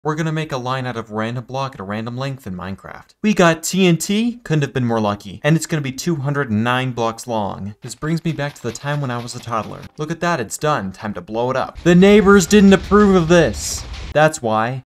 We're gonna make a line out of random block at a random length in Minecraft. We got TNT, couldn't have been more lucky, and it's gonna be 209 blocks long. This brings me back to the time when I was a toddler. Look at that, it's done, time to blow it up. The neighbors didn't approve of this. That's why.